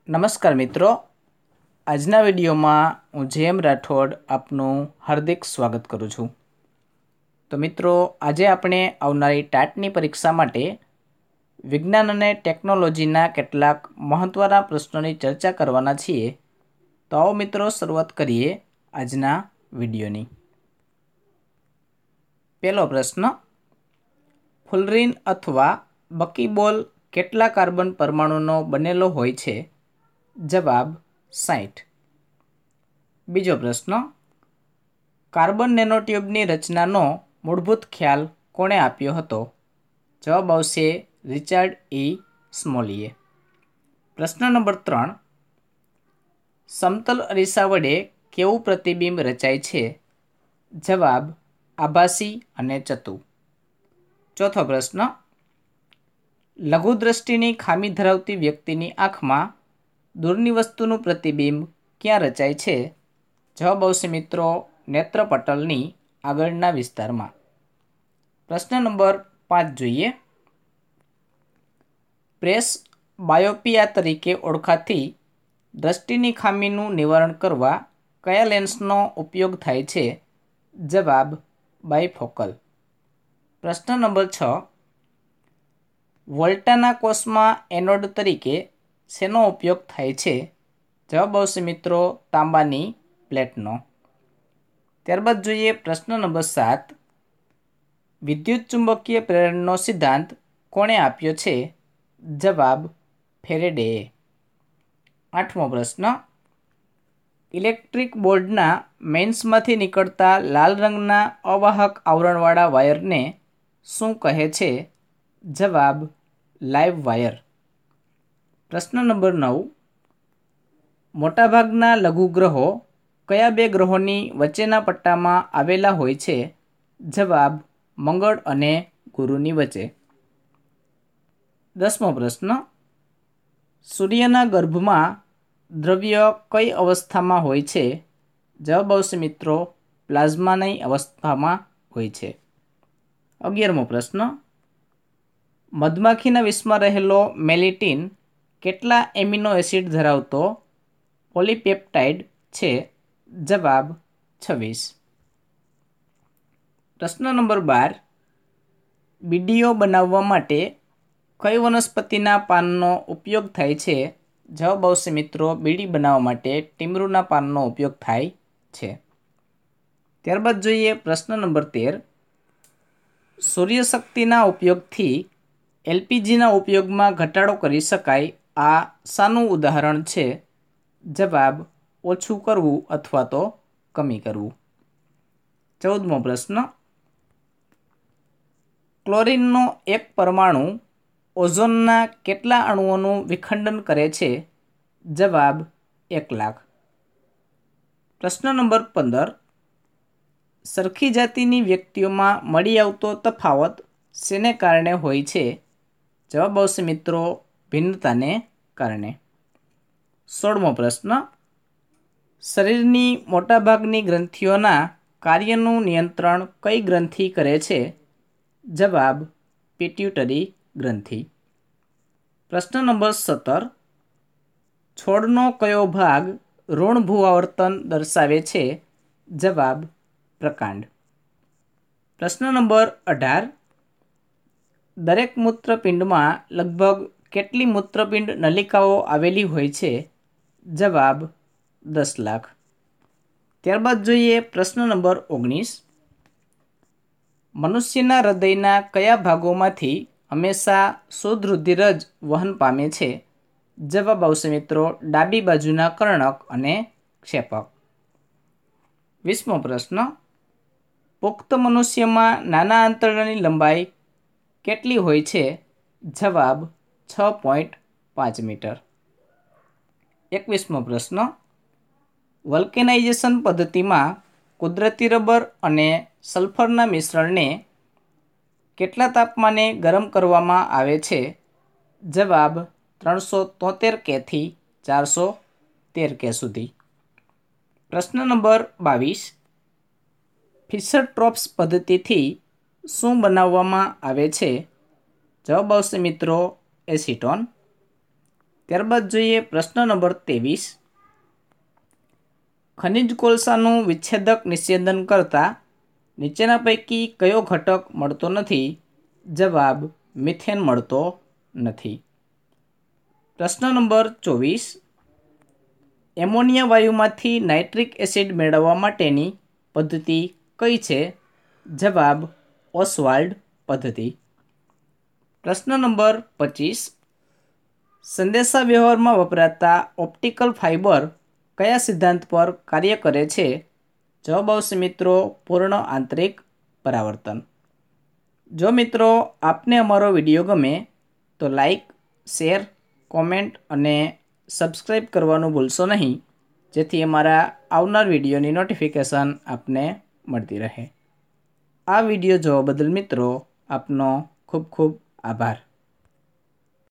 નમસ્કાર મિત્રો, આજના વિડીયોમાં હું જેમ રાઠોડ આપનું હાર્દિક સ્વાગત કરું છું। તો મિત્રો, આજે આપણે આવનારી ટાટની પરીક્ષા માટે વિજ્ઞાન અને ટેકનોલોજીના કેટલાક મહત્ત્વના પ્રશ્નોની ચર્ચા કરવાના છીએ। તો આવો મિત્રો, શરૂઆત કરીએ આજના વિડીયોની। પહેલો પ્રશ્ન, ફુલરીન અથવા બકીબોલ કેટલા કાર્બન પરમાણુનો બનેલો હોય છે? જવાબ 60। બીજો પ્રશ્ન, કાર્બન નેનોટ્યુબની રચનાનો મૂળભૂત ખ્યાલ કોણે આપ્યો હતો? જવાબ આવશે રિચાર્ડ ઇ સ્મોલીએ। પ્રશ્ન નંબર 3, સમતલ અરીસા વડે કેવું પ્રતિબિંબ રચાય છે? જવાબ આભાસી અને ચતુ। ચોથો પ્રશ્ન, લઘુદ્રષ્ટિની ખામી ધરાવતી વ્યક્તિની આંખમાં દૂરની વસ્તુનું પ્રતિબિંબ ક્યાં રચાય છે? જવાબ આવશે મિત્રો નેત્રપટલની આગળના વિસ્તારમાં। પ્રશ્ન નંબર 5 જોઈએ, પ્રેસ બાયોપિયા તરીકે ઓળખાતી દ્રષ્ટિની ખામીનું નિવારણ કરવા કયા લેન્સનો ઉપયોગ થાય છે? જવાબ બાયફોકલ। પ્રશ્ન નંબર 6, વોલ્ટાના કોષમાં એનોડ તરીકે શેનો ઉપયોગ થાય છે? જવાબ આવશે મિત્રો તાંબાની પ્લેટનો। ત્યારબાદ જોઈએ પ્રશ્ન નંબર 7, વિદ્યુત ચુંબકીય પ્રેરણનો સિદ્ધાંત કોણે આપ્યો છે? જવાબ ફેરેડેએ। 8મો પ્રશ્ન, ઇલેક્ટ્રિક બોર્ડના મેઇન્સમાંથી નીકળતા લાલ રંગના અવાહક આવરણવાળા વાયરને શું કહે છે? જવાબ લાઇવ વાયર। પ્રશ્ન નંબર 9, મોટાભાગના લઘુગ્રહો કયા બે ગ્રહોની વચ્ચેના પટ્ટામાં આવેલા હોય છે? જવાબ મંગળ અને ગુરુની વચ્ચે। 10મો પ્રશ્ન, સૂર્યના ગર્ભમાં દ્રવ્ય કઈ અવસ્થામાં હોય છે? જવાબ આવશે મિત્રો પ્લાઝમાની અવસ્થામાં હોય છે। 11મો પ્રશ્ન, મધમાખીના વિષમાં રહેલો મેલિટીન કેટલા એમિનો એસિડ ધરાવતો પોલીપેપ્ટાઇડ છે? જવાબ 26। પ્રશ્ન નંબર 12, બીડીઓ બનાવવા માટે કઈ વનસ્પતિના પાનનો ઉપયોગ થાય છે? જવાબ આવશે મિત્રો બીડી બનાવવા માટે ટીમરૂના પાનનો ઉપયોગ થાય છે। ત્યારબાદ જોઈએ પ્રશ્ન નંબર 13, સૂર્યશક્તિના ઉપયોગથી એલપીજીના ઉપયોગમાં ઘટાડો કરી શકાય, આ શાનું ઉદાહરણ છે? જવાબ ઓછું કરવું અથવા તો કમી કરવું। 14મો પ્રશ્ન, ક્લોરીનનો એક પરમાણુ ઓઝોનના કેટલા અણુઓનું વિખંડન કરે છે? જવાબ 1,00,000। પ્રશ્ન નંબર 15, સરખી જાતિની વ્યક્તિઓમાં મળી આવતો તફાવત શેને કારણે હોય છે? જવાબ આવશે મિત્રો ભિન્નતાને કારણે। 16મો પ્રશ્ન, શરીરની મોટાભાગની ગ્રંથિઓના કાર્યનું નિયંત્રણ કઈ ગ્રંથિ કરે છે? જવાબ પિટ્યુટરી ગ્રંથિ। પ્રશ્ન નંબર 17, છોડનો કયો ભાગ ઋણ ભૂઆવર્તન દર્શાવે છે? જવાબ પ્રકાંડ। પ્રશ્ન નંબર 18, દરેક મૂત્રપિંડમાં લગભગ કેટલી મૂત્રપિંડ નલિકાઓ આવેલી હોય છે? જવાબ 10,00,000। ત્યારબાદ જોઈએ પ્રશ્ન નંબર 19, મનુષ્યના હૃદયના કયા ભાગોમાંથી હંમેશા શુદ્ધ રુધિર જ વહન પામે છે? જવાબ આવશે મિત્રો ડાબી બાજુના કર્ણક અને ક્ષેપક। 20મો પ્રશ્ન, પુખ્ત મનુષ્યમાં નાના આંતરડાની લંબાઈ કેટલી હોય છે? જવાબ 6.5 મીટર। 21મો પ્રશ્ન, વલ્કેનાઇઝેશન પદ્ધતિમાં કુદરતી રબર અને સલ્ફરના મિશ્રણને કેટલા તાપમાને ગરમ કરવામાં આવે છે? જવાબ 373 કે થી 413 કે સુધી। પ્રશ્ન નંબર 22, ફિશર-ટ્રોપ્સ પદ્ધતિથી શું બનાવવામાં આવે છે? જવાબ આવશે મિત્રો એસીટોન। ત્યારબાદ જોઈએ પ્રશ્ન નંબર 23. ખનિજ કોલસાનું વિચ્છેદક નિષેધન કરતા નીચેના પૈકી કયો ઘટક મળતો નથી? જવાબ મિથેન મળતો નથી. પ્રશ્ન નંબર 24. એમોનિયા વાયુમાંથી નાઇટ્રિક એસિડ મેળવવા માટેની પદ્ધતિ કઈ છે? જવાબ ઓસ્વાલ્ડ પદ્ધતિ. પ્રશ્ન નંબર 25. સંદેશા વ્યવહારમાં વપરાતા ઓપ્ટિકલ ફાઇબર કયા સિદ્ધાંત પર કાર્ય કરે છે? જવાબ આવશે મિત્રો પૂર્ણ આંતરિક પરાવર્તન. જો મિત્રો આપને અમારો વિડીયો ગમે તો લાઈક, શેર, કોમેન્ટ અને સબસ્ક્રાઈબ કરવાનું ભૂલશો નહીં, જેથી અમારા આવનાર વિડીયોની નોટિફિકેશન આપને મળતી રહે. આ વિડીયો જોવા બદલ મિત્રો આપનો ખૂબ ખૂબ આભાર.